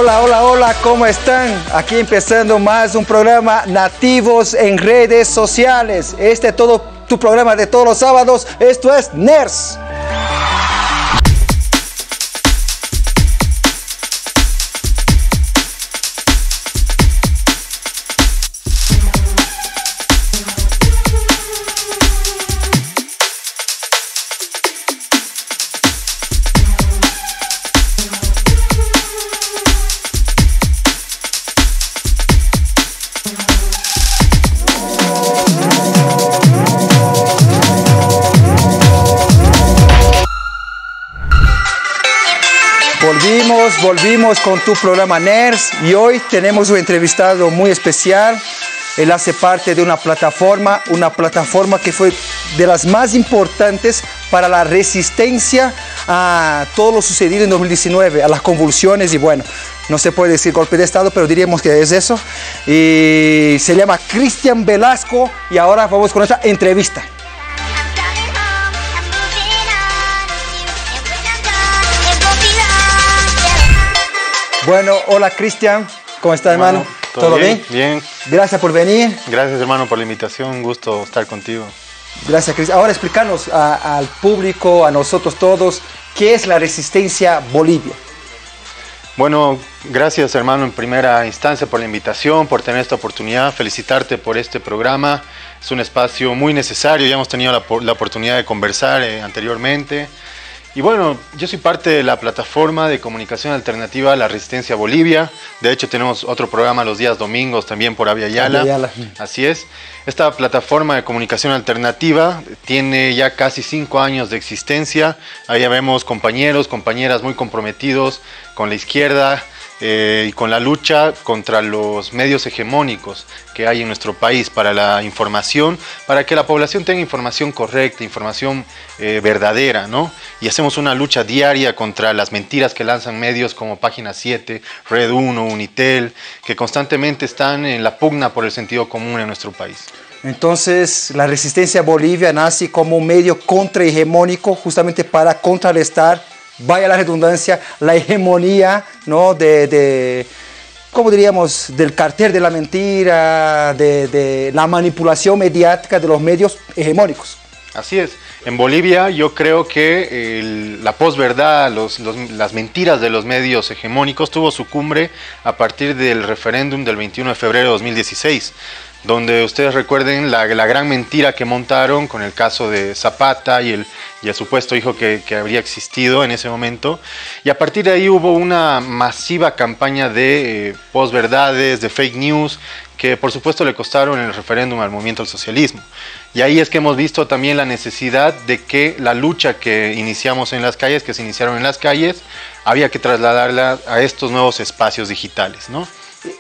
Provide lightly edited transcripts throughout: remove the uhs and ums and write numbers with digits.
Hola, hola, hola, ¿cómo están? Aquí empezando más un programa Nativos en Redes Sociales. Este es todo tu programa de todos los sábados. Esto es NERS. Volvimos con tu programa NERS y hoy tenemos un entrevistado muy especial. Él hace parte de una plataforma que fue de las más importantes para la resistencia a todo lo sucedido en 2019, a las convulsiones y bueno, no se puede decir golpe de estado, pero diríamos que es eso. Y se llama Cristian Velasco y ahora vamos con nuestra entrevista. Bueno, hola Cristian, ¿cómo estás, hermano? ¿Todo bien? Bien. Gracias por venir. Gracias, hermano, por la invitación, un gusto estar contigo. Gracias, Cristian. Ahora explícanos al público, a nosotros todos, ¿qué es la Resistencia Bolivia? Bueno, gracias, hermano, en primera instancia por la invitación, por tener esta oportunidad, felicitarte por este programa. Es un espacio muy necesario, ya hemos tenido la oportunidad de conversar anteriormente. Y bueno, yo soy parte de la plataforma de comunicación alternativa La Resistencia Bolivia. De hecho, tenemos otro programa los días domingos también por Avia Yala. Así es. Esta plataforma de comunicación alternativa tiene ya casi 5 años de existencia. Ahí vemos compañeros, compañeras muy comprometidos con la izquierda y con la lucha contra los medios hegemónicos que hay en nuestro país para la información, para que la población tenga información correcta, información verdadera, ¿no? Y hacemos una lucha diaria contra las mentiras que lanzan medios como Página 7, Red 1, Unitel, que constantemente están en la pugna por el sentido común en nuestro país. Entonces, la Resistencia Bolivia nace como un medio contrahegemónico justamente para contrarrestar, vaya la redundancia, la hegemonía, ¿no? ¿Cómo diríamos? Del cartel de la mentira, de la manipulación mediática de los medios hegemónicos. Así es. En Bolivia yo creo que la posverdad, las mentiras de los medios hegemónicos tuvo su cumbre a partir del referéndum del 21 de febrero de 2016. Donde ustedes recuerden la gran mentira que montaron con el caso de Zapata y el supuesto hijo que habría existido en ese momento. Y a partir de ahí hubo una masiva campaña de posverdades, de fake news, que por supuesto le costaron el referéndum al movimiento al socialismo. Y ahí es que hemos visto también la necesidad de que la lucha que iniciamos en las calles, que se iniciaron en las calles, había que trasladarla a estos nuevos espacios digitales, ¿no?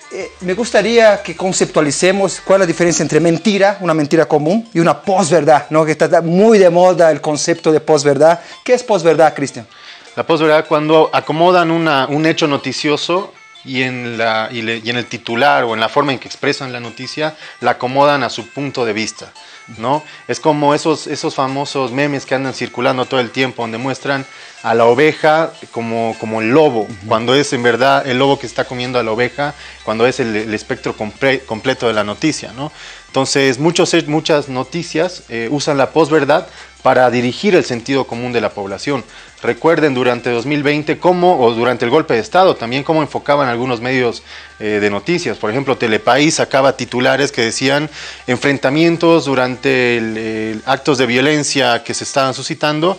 Me gustaría que conceptualicemos cuál es la diferencia entre mentira, una mentira común, y una posverdad, ¿no? Que está muy de moda el concepto de posverdad. ¿Qué es posverdad, Cristian? La posverdad cuando acomodan un hecho noticioso y en el titular o en la forma en que expresan la noticia, la acomodan a su punto de vista, ¿no? Es como esos famosos memes que andan circulando todo el tiempo, donde muestran a la oveja como el lobo, cuando es en verdad el lobo que está comiendo a la oveja, cuando es el espectro completo de la noticia, ¿no? Entonces, muchas noticias usan la posverdad para dirigir el sentido común de la población. Recuerden durante 2020 o durante el golpe de Estado también cómo enfocaban algunos medios de noticias. Por ejemplo, Telepaís sacaba titulares que decían enfrentamientos durante actos de violencia que se estaban suscitando,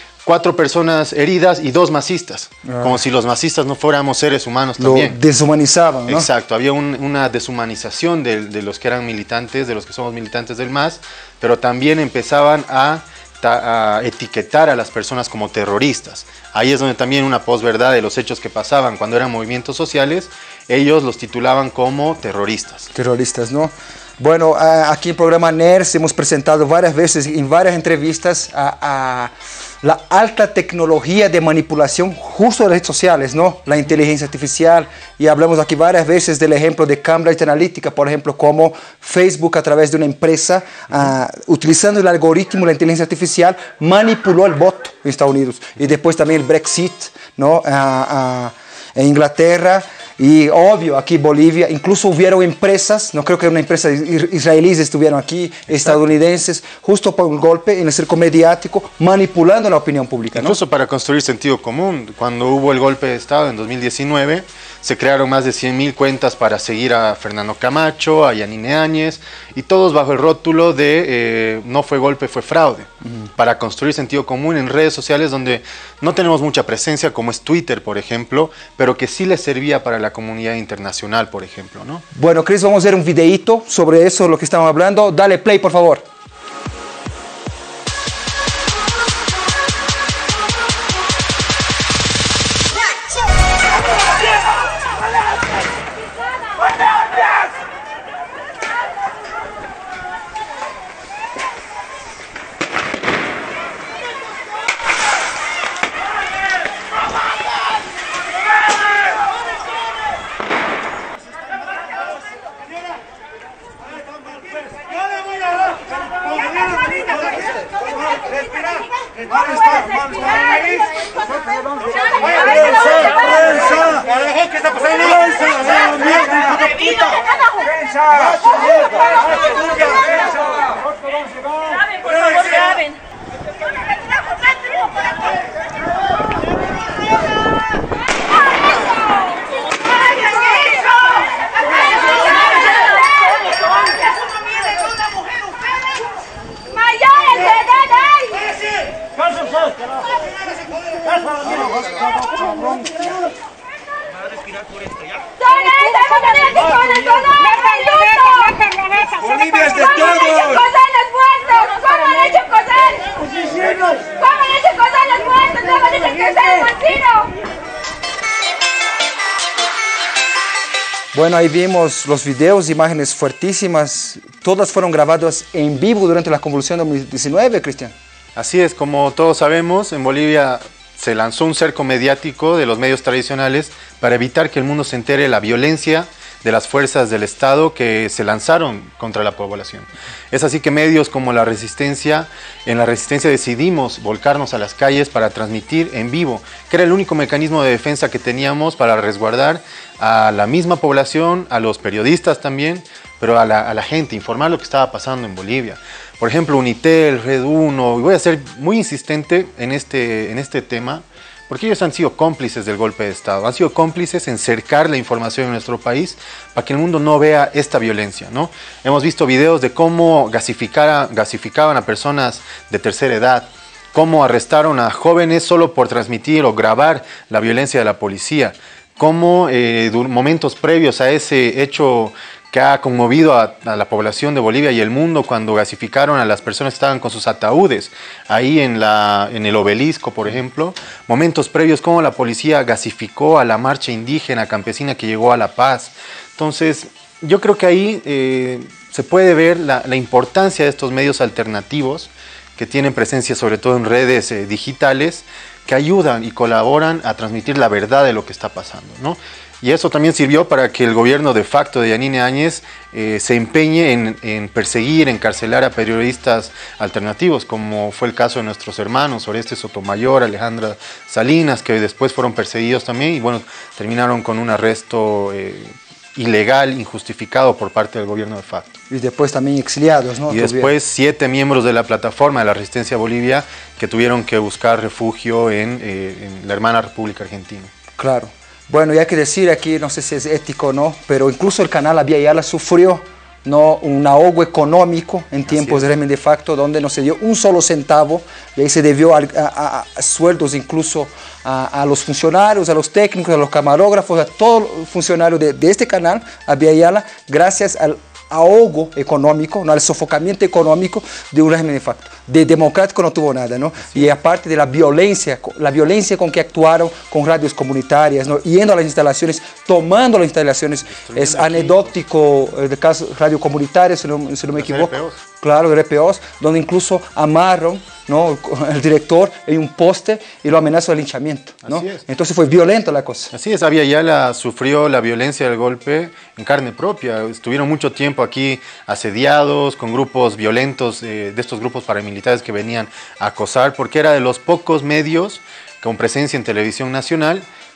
4 personas heridas y 2 masistas, como si los masistas no fuéramos seres humanos también. Lo deshumanizaban, ¿no? Exacto, había una deshumanización de los que eran militantes, de los que somos militantes del MAS, pero también empezaban a etiquetar a las personas como terroristas. Ahí es donde también una posverdad de los hechos que pasaban cuando eran movimientos sociales, ellos los titulaban como terroristas. Terroristas, ¿no? Bueno, aquí en el programa NERS hemos presentado varias veces en varias entrevistas a la alta tecnología de manipulación justo de redes sociales, ¿no? La inteligencia artificial, y hablamos aquí varias veces del ejemplo de Cambridge Analytica, por ejemplo, como Facebook a través de una empresa, utilizando el algoritmo, la inteligencia artificial, manipuló el voto en Estados Unidos, y después también el Brexit, ¿no? En Inglaterra. Y obvio, aquí Bolivia, incluso hubieron empresas, no creo que una empresa israelíes estuvieron aquí, exacto, estadounidenses, justo por un golpe en el circo mediático, manipulando la opinión pública, ¿no? Incluso para construir sentido común, cuando hubo el golpe de Estado en 2019, se crearon más de 100.000 cuentas para seguir a Fernando Camacho, a Yanine Áñez, y todos bajo el rótulo de no fue golpe, fue fraude, para construir sentido común en redes sociales donde no tenemos mucha presencia, como es Twitter, por ejemplo, pero que sí les servía para la comunidad internacional, por ejemplo, ¿no? Bueno, Chris, vamos a ver un videíto sobre eso, lo que estamos hablando. Dale play, por favor. Bolivia es de todos. Bueno, ahí vimos los videos, imágenes fuertísimas. Todas fueron grabadas en vivo durante la convulsión de 2019, Cristian. Así es, como todos sabemos, en Bolivia se lanzó un cerco mediático de los medios tradicionales para evitar que el mundo se entere de la violencia de las fuerzas del Estado que se lanzaron contra la población. Es así que medios como La Resistencia, en La Resistencia decidimos volcarnos a las calles para transmitir en vivo, que era el único mecanismo de defensa que teníamos para resguardar a la misma población, a los periodistas también, pero a la gente, informar lo que estaba pasando en Bolivia. Por ejemplo, Unitel, Red 1, y voy a ser muy insistente en este tema, porque ellos han sido cómplices del golpe de Estado, han sido cómplices en cercar la información en nuestro país para que el mundo no vea esta violencia, ¿no? Hemos visto videos de cómo gasificaban a personas de tercera edad, cómo arrestaron a jóvenes solo por transmitir o grabar la violencia de la policía, cómo momentos previos a ese hecho que ha conmovido a la población de Bolivia y el mundo cuando gasificaron a las personas que estaban con sus ataúdes, ahí en el obelisco, por ejemplo, momentos previos como la policía gasificó a la marcha indígena campesina que llegó a La Paz. Entonces, yo creo que ahí se puede ver la importancia de estos medios alternativos que tienen presencia sobre todo en redes digitales, que ayudan y colaboran a transmitir la verdad de lo que está pasando, ¿no? Y eso también sirvió para que el gobierno de facto de Yanine Áñez se empeñe en perseguir, encarcelar a periodistas alternativos, como fue el caso de nuestros hermanos Oreste Sotomayor, Alejandra Salinas, que después fueron perseguidos también y bueno, terminaron con un arresto ilegal, injustificado por parte del gobierno de facto. Y después también exiliados, ¿no? Y después 7 miembros de la plataforma de la Resistencia Bolivia que tuvieron que buscar refugio en la hermana República Argentina. Claro. Bueno, y hay que decir aquí, no sé si es ético o no, pero incluso el canal Abya Yala sufrió, ¿no?, un ahogo económico en tiempos de régimen de facto, donde no se dio un solo centavo, y ahí se debió a sueldos incluso a los funcionarios, a los técnicos, a los camarógrafos, a todo funcionario de este canal Abya Yala, gracias al ahogo económico, ¿no?, al sofocamiento económico de un régimen de facto. De democrático no tuvo nada, ¿no? Y aparte de la violencia con que actuaron con radios comunitarias, ¿no?, yendo a las instalaciones, tomando las instalaciones. Es anecdótico el caso de radio comunitaria, si no me equivoco. RPOs. Claro, de RPOs, donde incluso amarran, ¿no?, el director en un poste y lo amenazan de linchamiento, ¿no? Así es. Entonces fue violenta la cosa. Así es, Abya Yala sufrió la violencia del golpe en carne propia. Estuvieron mucho tiempo aquí asediados con grupos violentos, de estos grupos paramilitares que venían a acosar, porque era de los pocos medios con presencia en televisión nacional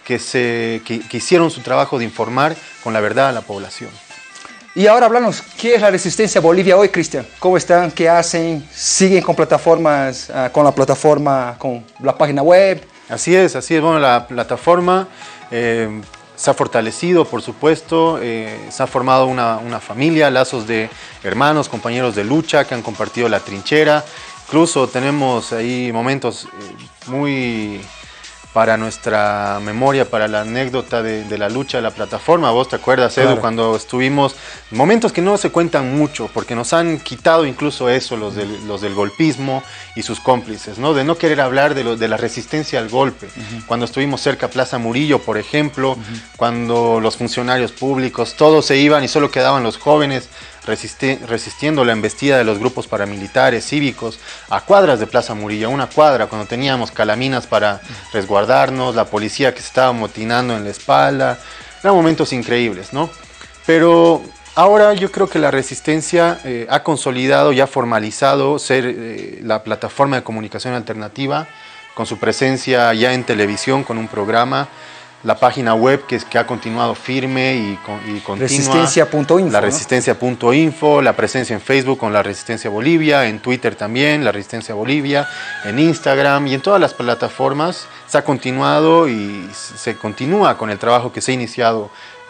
que hicieron su trabajo de informar con la verdad a la población. Y ahora hablamos, ¿qué es la Resistencia Bolivia hoy, Cristian? ¿Cómo están? ¿Qué hacen? ¿Siguen con plataformas, con la plataforma, con la página web? Así es, bueno, la plataforma se ha fortalecido, por supuesto, se ha formado una familia, lazos de hermanos, compañeros de lucha que han compartido la trinchera. Incluso tenemos ahí momentos muy para nuestra memoria, para la anécdota de la lucha de la plataforma. ¿Vos te acuerdas, Edu, claro, cuando estuvimos? Momentos que no se cuentan mucho, porque nos han quitado incluso eso, los del golpismo y sus cómplices, ¿no? De no querer hablar de la resistencia al golpe. Cuando estuvimos cerca a Plaza Murillo, por ejemplo, cuando los funcionarios públicos, todos se iban y solo quedaban los jóvenes resistiendo la embestida de los grupos paramilitares, cívicos, a cuadras de Plaza Murillo, una cuadra, cuando teníamos calaminas para resguardarnos, la policía que se estaba amotinando en la espalda. Eran momentos increíbles, ¿no? Pero ahora yo creo que la resistencia ha consolidado y ha formalizado ser la plataforma de comunicación alternativa, con su presencia ya en televisión, con un programa, la página web que ha continuado firme y continua. Resistencia.info. La Resistencia.info, la presencia en Facebook con la Resistencia Bolivia, en Twitter también, la Resistencia Bolivia, en Instagram y en todas las plataformas se ha continuado y se continúa con el trabajo que se ha iniciado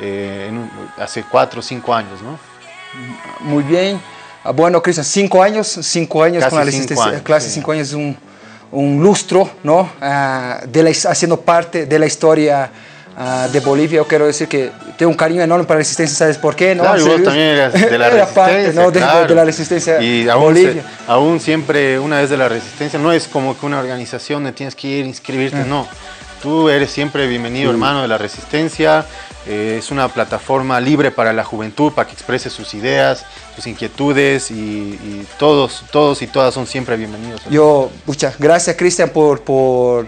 hace 4 o 5 años, ¿no? Muy bien. Bueno, Cristian, 5 años casi con la Resistencia, casi 5 años es un lustro, ¿no? Haciendo parte de la historia de Bolivia. Yo quiero decir que tengo un cariño enorme para la Resistencia, ¿sabes por qué? ¿No? Claro, y vos también eras de la Resistencia, parte, ¿no? claro. de la Resistencia y Bolivia. Aún siempre una vez de la Resistencia, no es como que una organización donde tienes que ir a inscribirte, no. Tú eres siempre bienvenido, hermano de la Resistencia. Es una plataforma libre para la juventud, para que exprese sus ideas, sus inquietudes y todos y todas son siempre bienvenidos. Muchas gracias, Cristian, por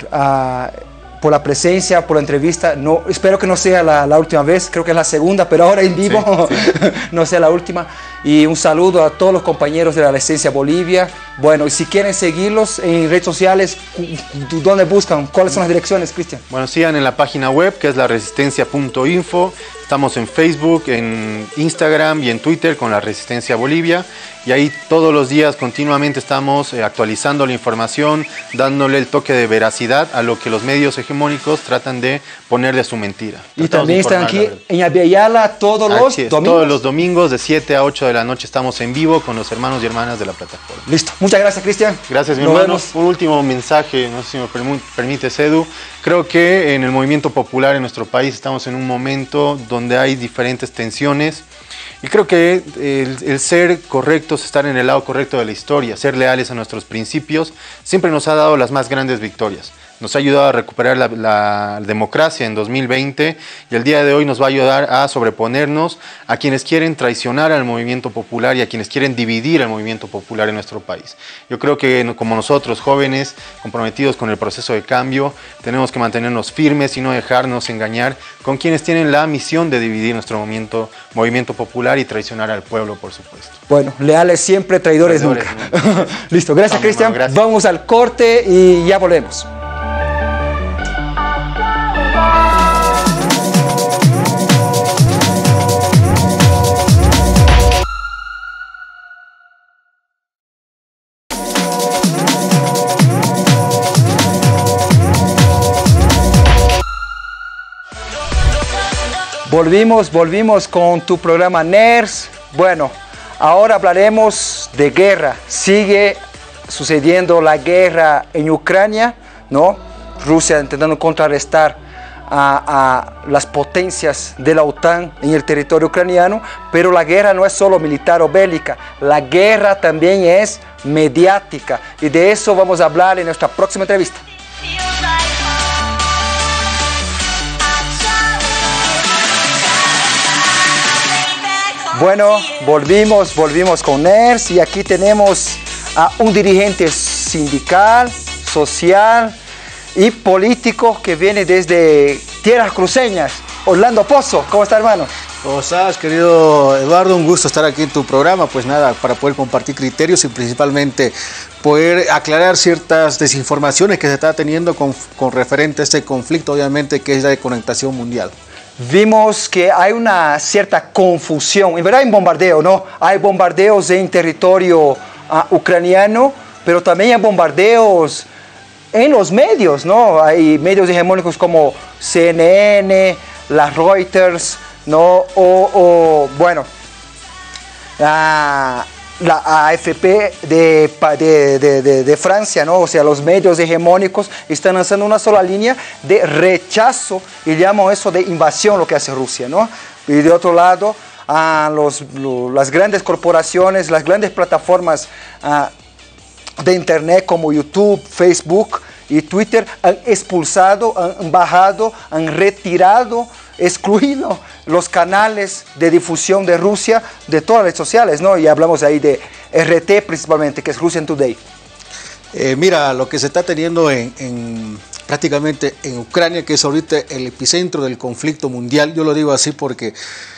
la presencia, por la entrevista. No, espero que no sea la última vez, creo que es la segunda, pero ahora en vivo sí. No sea la última. Y un saludo a todos los compañeros de la Resistencia Bolivia. Bueno, y si quieren seguirlos en redes sociales, ¿dónde buscan? ¿Cuáles son las direcciones, Cristian? Bueno, sigan en la página web que es la Resistencia.info. Estamos en Facebook, en Instagram y en Twitter con la Resistencia Bolivia. Y ahí todos los días continuamente estamos actualizando la información, dándole el toque de veracidad a lo que los medios hegemónicos tratan de ponerle su mentira. Y también están aquí en Abiyala todos los domingos. Todos los domingos de 7 a 8 de la noche estamos en vivo con los hermanos y hermanas de la plataforma. Listo. Muchas gracias, Cristian. Gracias, mi hermano. Un último mensaje, no sé si me permites, Edu. Creo que en el movimiento popular en nuestro país estamos en un momento donde hay diferentes tensiones. Y creo que el ser correctos, estar en el lado correcto de la historia, ser leales a nuestros principios, siempre nos ha dado las más grandes victorias. Nos ha ayudado a recuperar la democracia en 2020 y el día de hoy nos va a ayudar a sobreponernos a quienes quieren traicionar al movimiento popular y a quienes quieren dividir al movimiento popular en nuestro país. Yo creo que como nosotros, jóvenes, comprometidos con el proceso de cambio, tenemos que mantenernos firmes y no dejarnos engañar con quienes tienen la misión de dividir nuestro movimiento popular y traicionar al pueblo, por supuesto. Bueno, leales siempre, traidores nunca. Listo, gracias, Cristian. Vamos al corte y ya volvemos. Volvimos con tu programa NERS. Bueno, ahora hablaremos de guerra. Sigue sucediendo la guerra en Ucrania, ¿no? Rusia intentando contrarrestar a las potencias de la OTAN en el territorio ucraniano, pero la guerra no es solo militar o bélica, la guerra también es mediática y de eso vamos a hablar en nuestra próxima entrevista. Bueno, volvimos con NERS y aquí tenemos a un dirigente sindical, social y político que viene desde tierras cruceñas. Orlando Pozo, ¿cómo está, hermano? ¿Cómo estás, querido Eduardo? Un gusto estar aquí en tu programa. Pues nada, para poder compartir criterios y principalmente poder aclarar ciertas desinformaciones que se está teniendo con referente a este conflicto, obviamente, que es la desconectación mundial. Vimos que hay una cierta confusión. En verdad hay un bombardeo, ¿no? Hay bombardeos en territorio ucraniano, pero también hay bombardeos en los medios, ¿no? Hay medios hegemónicos como CNN, la Reuters, ¿no? Bueno, la AFP de Francia, ¿no? O sea, los medios hegemónicos están lanzando una sola línea de rechazo y llaman eso de invasión, lo que hace Rusia, ¿no? Y de otro lado, las grandes corporaciones, las grandes plataformas de internet como YouTube, Facebook y Twitter han expulsado, han bajado, han retirado, excluido los canales de difusión de Rusia de todas las redes sociales, ¿no? Y hablamos ahí de RT principalmente, que es Russian Today. Mira, lo que se está teniendo prácticamente en Ucrania, que es ahorita el epicentro del conflicto mundial, yo lo digo así porque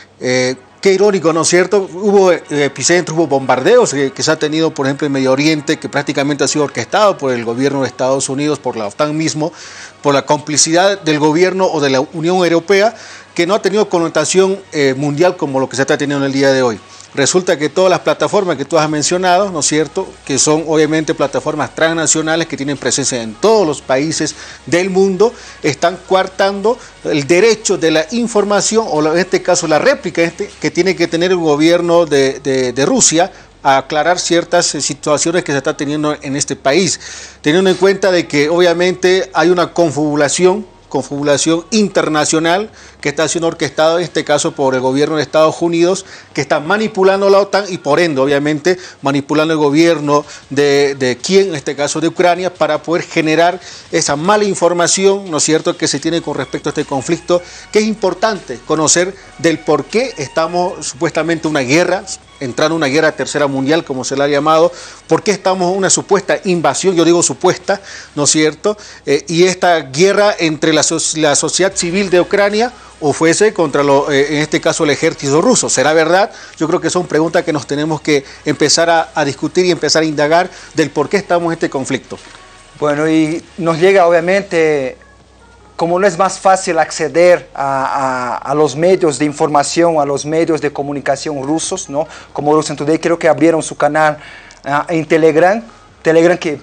qué irónico, ¿no es cierto? Hubo epicentros, hubo bombardeos que se ha tenido, por ejemplo, en Medio Oriente, que prácticamente ha sido orquestado por el gobierno de Estados Unidos, por la OTAN mismo, por la complicidad del gobierno o de la Unión Europea, que no ha tenido connotación mundial como lo que se está teniendo en el día de hoy. Resulta que todas las plataformas que tú has mencionado, ¿no es cierto?, que son obviamente plataformas transnacionales que tienen presencia en todos los países del mundo, están coartando el derecho de la información, o en este caso la réplica que tiene que tener el gobierno de Rusia a aclarar ciertas situaciones que se está teniendo en este país, teniendo en cuenta de que obviamente hay una confabulación internacional que está siendo orquestada en este caso por el gobierno de Estados Unidos, que está manipulando la OTAN y por ende obviamente manipulando el gobierno de Kiev, en este caso de Ucrania, para poder generar esa mala información, ¿no es cierto?, que se tiene con respecto a este conflicto, que es importante conocer del por qué estamos supuestamente en una guerra, entrando en una guerra tercera mundial, como se le ha llamado, por qué estamos en una supuesta invasión, yo digo supuesta, ¿no es cierto?, y esta guerra entre la sociedad civil de Ucrania o fuese contra, en este caso, el ejército ruso. ¿Será verdad? Yo creo que son preguntas que nos tenemos que empezar a discutir y empezar a indagar del por qué estamos en este conflicto. Bueno, y nos llega obviamente, como no es más fácil acceder a los medios de información, a los medios de comunicación rusos, ¿no? Como Russian Today, creo que abrieron su canal en Telegram que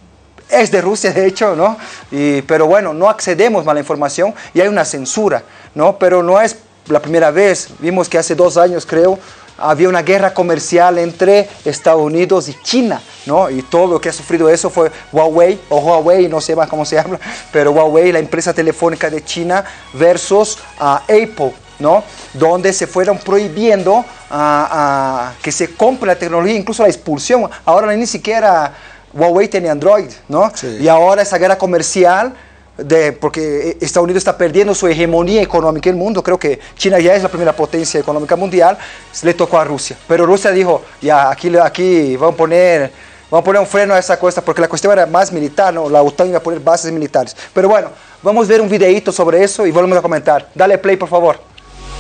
es de Rusia, de hecho, ¿no? Pero bueno, no accedemos a la información y hay una censura, ¿no? Pero no es la primera vez. Vimos que hace 2 años, creo, había una guerra comercial entre Estados Unidos y China, ¿no? Y todo lo que ha sufrido eso fue Huawei, no sé más cómo se habla, pero Huawei, la empresa telefónica de China, versus Apple, ¿no? Donde se fueron prohibiendo que se compre la tecnología, incluso la expulsión. Ahora ni siquiera Huawei tiene Android, ¿no? Sí. Y ahora esa guerra comercial, porque Estados Unidos está perdiendo su hegemonía económica en el mundo, creo que China ya es la primera potencia económica mundial, le tocó a Rusia. Pero Rusia dijo, ya, aquí vamos a poner un freno a esa cosa, porque la cuestión era más militar, ¿no? La OTAN iba a poner bases militares. Pero bueno, vamos a ver un videíto sobre eso y volvemos a comentar. Dale play, por favor.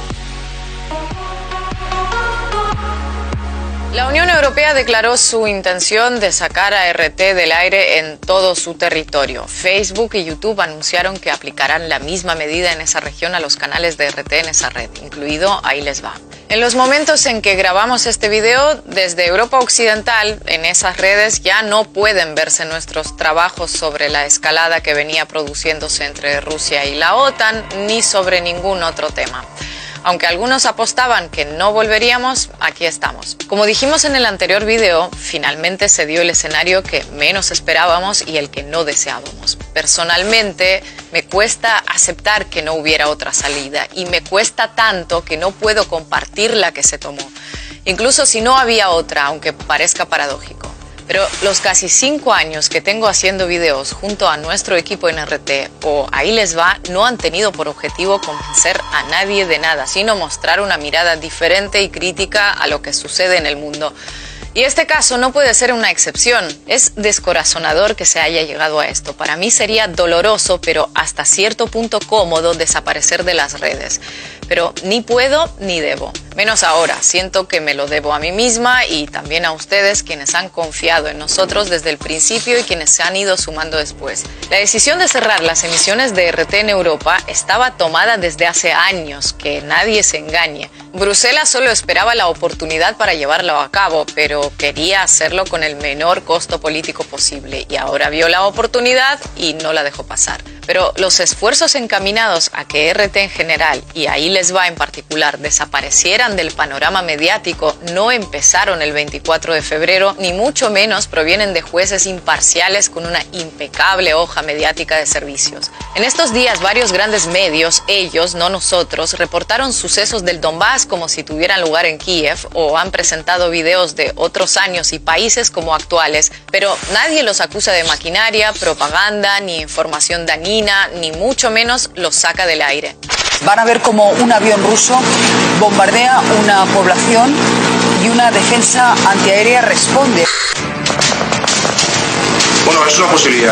La Unión Europea declaró su intención de sacar a RT del aire en todo su territorio. Facebook y YouTube anunciaron que aplicarán la misma medida en esa región a los canales de RT en esa red, incluido Ahí Les Va. En los momentos en que grabamos este video, desde Europa Occidental, en esas redes ya no pueden verse nuestros trabajos sobre la escalada que venía produciéndose entre Rusia y la OTAN, ni sobre ningún otro tema. Aunque algunos apostaban que no volveríamos, aquí estamos. Como dijimos en el anterior video, finalmente se dio el escenario que menos esperábamos y el que no deseábamos. Personalmente, me cuesta aceptar que no hubiera otra salida y me cuesta tanto que no puedo compartir la que se tomó. Incluso si no había otra, aunque parezca paradójico. Pero los casi 5 años que tengo haciendo videos junto a nuestro equipo en RT o Ahí Les Va no han tenido por objetivo convencer a nadie de nada, sino mostrar una mirada diferente y crítica a lo que sucede en el mundo. Y este caso no puede ser una excepción. Es descorazonador que se haya llegado a esto. Para mí sería doloroso, pero hasta cierto punto cómodo, desaparecer de las redes. pero ni puedo ni debo. Menos ahora, siento que me lo debo a mí misma y también a ustedes, quienes han confiado en nosotros desde el principio y quienes se han ido sumando después. La decisión de cerrar las emisiones de RT en Europa estaba tomada desde hace años, que nadie se engañe. Bruselas solo esperaba la oportunidad para llevarlo a cabo, pero quería hacerlo con el menor costo político posible y ahora vio la oportunidad y no la dejó pasar. Pero los esfuerzos encaminados a que RT en general, y ahí les va en particular, desaparecieran del panorama mediático no empezaron el 24 de febrero, ni mucho menos provienen de jueces imparciales con una impecable hoja mediática de servicios. En estos días varios grandes medios, ellos, no nosotros, reportaron sucesos del Donbass como si tuvieran lugar en Kiev o han presentado videos de otros años y países como actuales, pero nadie los acusa de maquinaria, propaganda, ni información dañina, ni mucho menos los saca del aire. Van a ver cómo un avión ruso bombardea una población y una defensa antiaérea responde. Bueno, es una posibilidad.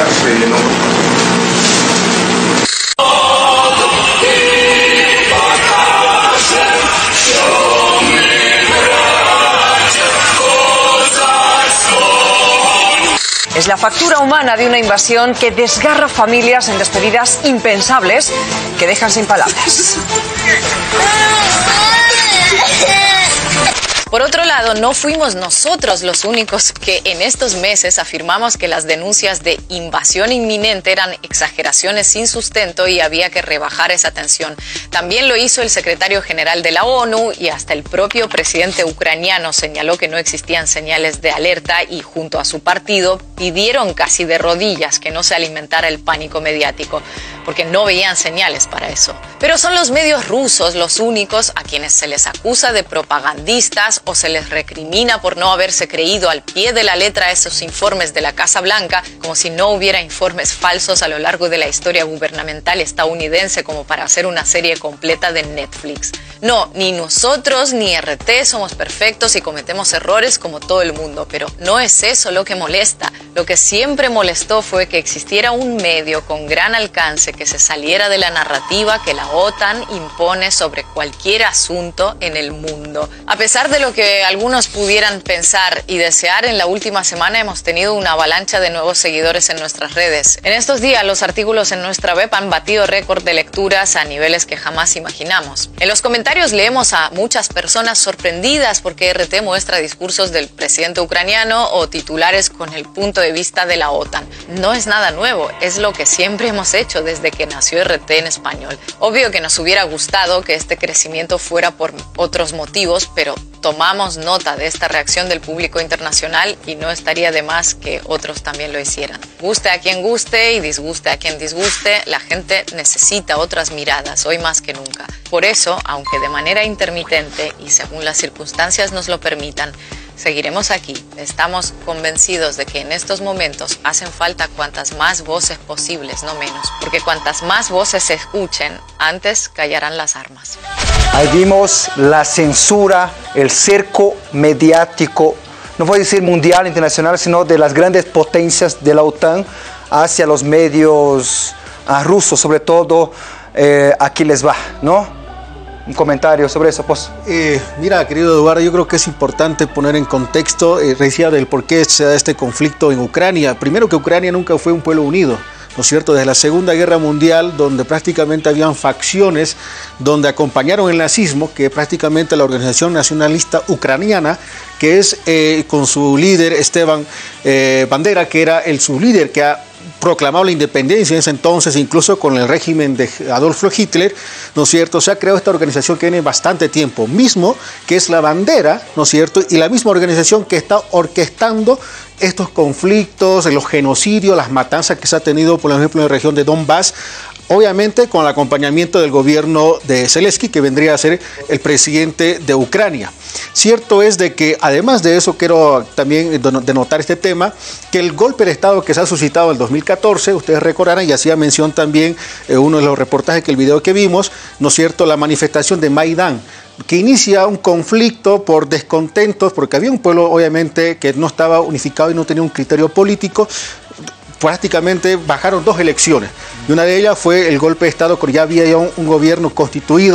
Es la factura humana de una invasión que desgarra familias en despedidas impensables que dejan sin palabras. Por otro lado, no fuimos nosotros los únicos que en estos meses afirmamos que las denuncias de invasión inminente eran exageraciones sin sustento y había que rebajar esa tensión. También lo hizo el secretario general de la ONU y hasta el propio presidente ucraniano señaló que no existían señales de alerta y junto a su partido pidieron casi de rodillas que no se alimentara el pánico mediático, porque no veían señales para eso. Pero son los medios rusos los únicos a quienes se les acusa de propagandistas o se les recrimina por no haberse creído al pie de la letra esos informes de la Casa Blanca, como si no hubiera informes falsos a lo largo de la historia gubernamental estadounidense como para hacer una serie completa de Netflix. No, ni nosotros ni RT somos perfectos y cometemos errores como todo el mundo, pero no es eso lo que molesta. Lo que siempre molestó fue que existiera un medio con gran alcance que se saliera de la narrativa que la OTAN impone sobre cualquier asunto en el mundo. A pesar de lo que algunos pudieran pensar y desear, en la última semana hemos tenido una avalancha de nuevos seguidores en nuestras redes. En estos días los artículos en nuestra web han batido récord de lecturas a niveles que jamás imaginamos. En los comentarios leemos a muchas personas sorprendidas porque RT muestra discursos del presidente ucraniano o titulares con el punto de vista de la OTAN. No es nada nuevo, es lo que siempre hemos hecho desde que nació RT en español. Obvio que nos hubiera gustado que este crecimiento fuera por otros motivos, pero tomamos nota de esta reacción del público internacional y no estaría de más que otros también lo hicieran. Guste a quien guste y disguste a quien disguste, la gente necesita otras miradas, hoy más que nunca. Por eso, aunque de manera intermitente y según las circunstancias nos lo permitan, seguiremos aquí. Estamos convencidos de que en estos momentos hacen falta cuantas más voces posibles, no menos, porque cuantas más voces se escuchen, antes callarán las armas. Ahí vimos la censura, el cerco mediático, no voy a decir mundial, internacional, sino de las grandes potencias de la OTAN hacia los medios rusos, sobre todo aquí les va, ¿no? Un comentario sobre eso, pues. Mira, querido Eduardo, yo creo que es importante poner en contexto, decía del por qué se da este conflicto en Ucrania. Primero que Ucrania nunca fue un pueblo unido, ¿no es cierto? Desde la Segunda Guerra Mundial, donde prácticamente habían facciones, donde acompañaron el nazismo, que prácticamente la Organización Nacionalista Ucraniana, que es con su líder Esteban Bandera, que era el sublíder que ha proclamado la independencia en ese entonces, incluso con el régimen de Adolfo Hitler, ¿no es cierto? Se ha creado esta organización que tiene bastante tiempo, mismo que es la Bandera, ¿no es cierto? Y la misma organización que está orquestando estos conflictos, los genocidios, las matanzas que se ha tenido, por ejemplo, en la región de Donbass, obviamente con el acompañamiento del gobierno de Zelensky, que vendría a ser el presidente de Ucrania. Cierto es de que, además de eso, quiero también denotar este tema, que el golpe de Estado que se ha suscitado en el 2014, ustedes recordarán, y hacía mención también uno de los reportajes que el video que vimos, ¿no es cierto?, la manifestación de Maidán, que inicia un conflicto por descontentos, porque había un pueblo, obviamente, que no estaba unificado y no tenía un criterio político. Prácticamente bajaron dos elecciones y una de ellas fue el golpe de Estado, cuando ya había un gobierno constituido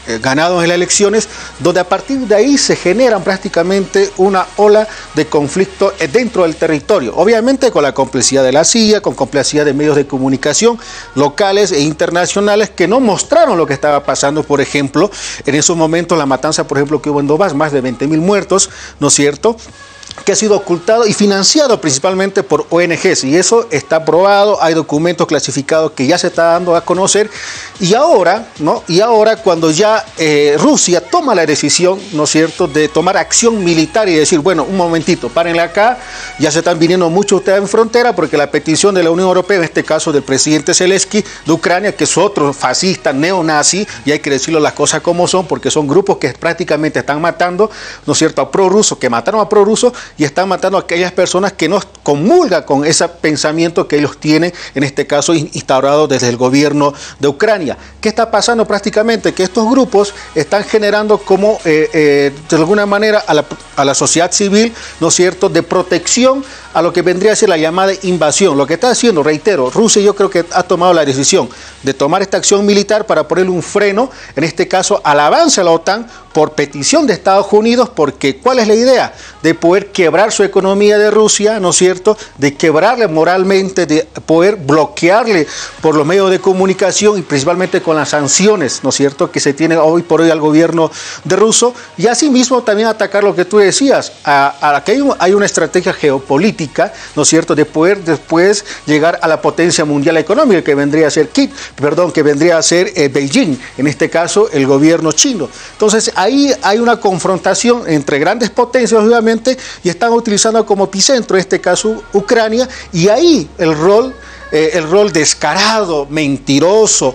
ganados en las elecciones, donde a partir de ahí se generan prácticamente una ola de conflicto dentro del territorio, obviamente con la complicidad de la CIA, con complicidad de medios de comunicación locales e internacionales que no mostraron lo que estaba pasando. Por ejemplo, en esos momentos la matanza, por ejemplo, que hubo en Donbass, más de 20.000 muertos, ¿no es cierto?, que ha sido ocultado y financiado principalmente por ONGs, y eso está probado, hay documentos clasificados que ya se está dando a conocer, y ahora, ¿no? Y ahora cuando ya Rusia toma la decisión, ¿no es cierto?, de tomar acción militar y decir, bueno, un momentito, párenle acá, ya se están viniendo muchos ustedes en frontera, porque la petición de la Unión Europea, en este caso del presidente Zelensky de Ucrania, que es otro fascista, neonazi, y hay que decirlo las cosas como son, porque son grupos que prácticamente están matando, ¿no es cierto?, a prorrusos, que mataron a prorrusos, y están matando a aquellas personas que no comulgan con ese pensamiento que ellos tienen, en este caso instaurado desde el gobierno de Ucrania. ¿Qué está pasando prácticamente? Que estos grupos están generando como, de alguna manera, a la sociedad civil, ¿no es cierto?, de protección a lo que vendría a ser la llamada invasión. Lo que está haciendo, reitero, Rusia yo creo que ha tomado la decisión de tomar esta acción militar para ponerle un freno, en este caso, al avance de la OTAN por petición de Estados Unidos, porque ¿cuál es la idea? De poder quebrar su economía de Rusia, ¿no es cierto?, de quebrarle moralmente, de poder bloquearle por los medios de comunicación y principalmente con las sanciones, ¿no es cierto?, que se tiene hoy por hoy al gobierno de ruso, y asimismo también atacar lo que tú decías, a que hay una estrategia geopolítica, ¿no es cierto?, de poder después llegar a la potencia mundial económica que vendría a ser Beijing, en este caso el gobierno chino. Entonces ahí hay una confrontación entre grandes potencias, obviamente, y están utilizando como epicentro, en este caso, Ucrania, y ahí el rol descarado, mentiroso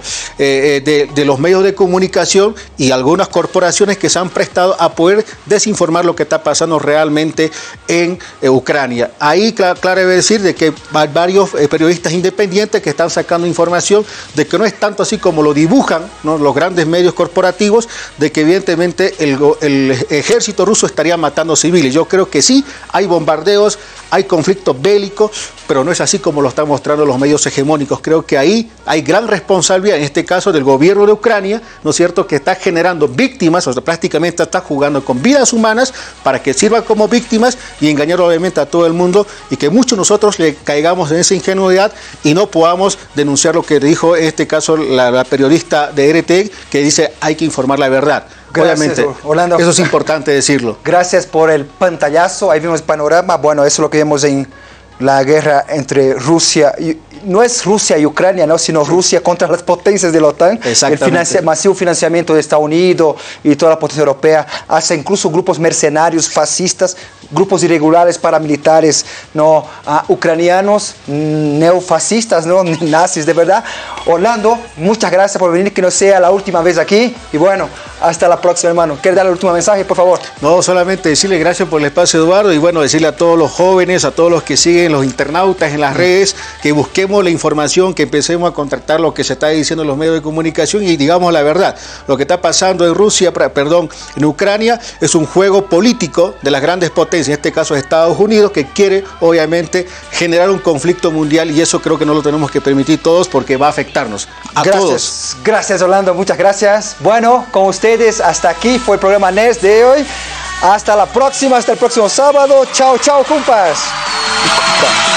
de los medios de comunicación y algunas corporaciones que se han prestado a poder desinformar lo que está pasando realmente en Ucrania. Ahí, claro, debe decir de que hay varios periodistas independientes que están sacando información de que no es tanto así como lo dibujan, ¿no?, los grandes medios corporativos, de que evidentemente el ejército ruso estaría matando civiles. Yo creo que sí, hay bombardeos, hay conflictos bélicos, pero no es así como lo están mostrando los medios hegemónicos. Creo que ahí hay gran responsabilidad, en este caso del gobierno de Ucrania, ¿no es cierto?, que está generando víctimas, o sea, prácticamente está jugando con vidas humanas para que sirvan como víctimas y engañar obviamente a todo el mundo, y que muchos nosotros le caigamos en esa ingenuidad y no podamos denunciar lo que dijo en este caso la periodista de RT, que dice hay que informar la verdad. Gracias, obviamente, Orlando. eso es importante decirlo. Gracias por el pantallazo, ahí vimos el panorama. Bueno, eso es lo que vemos en la guerra entre Rusia, no es Rusia y Ucrania, ¿no?, sino Rusia contra las potencias de la OTAN. El masivo financiamiento de Estados Unidos y toda la potencia europea, hace incluso grupos mercenarios, fascistas, grupos irregulares paramilitares, ¿no?, ucranianos, neofascistas, ¿no?, nazis, de verdad. Orlando, muchas gracias por venir, que no sea la última vez aquí, y bueno, hasta la próxima, hermano. ¿Quieres dar el último mensaje, por favor? No, solamente decirle gracias por el espacio, Eduardo, y bueno, decirle a todos los jóvenes, a todos los que siguen, los internautas en las redes, que busquemos la información, que empecemos a contrastar lo que se está diciendo en los medios de comunicación y digamos la verdad. Lo que está pasando en en Ucrania, es un juego político de las grandes potencias, en este caso Estados Unidos, que quiere obviamente generar un conflicto mundial, y eso creo que no lo tenemos que permitir todos, porque va a afectarnos a todos. Gracias, Orlando, muchas gracias. Bueno, con ustedes hasta aquí fue el programa NERS de hoy. Hasta la próxima, hasta el próximo sábado. Chao, chao, compas.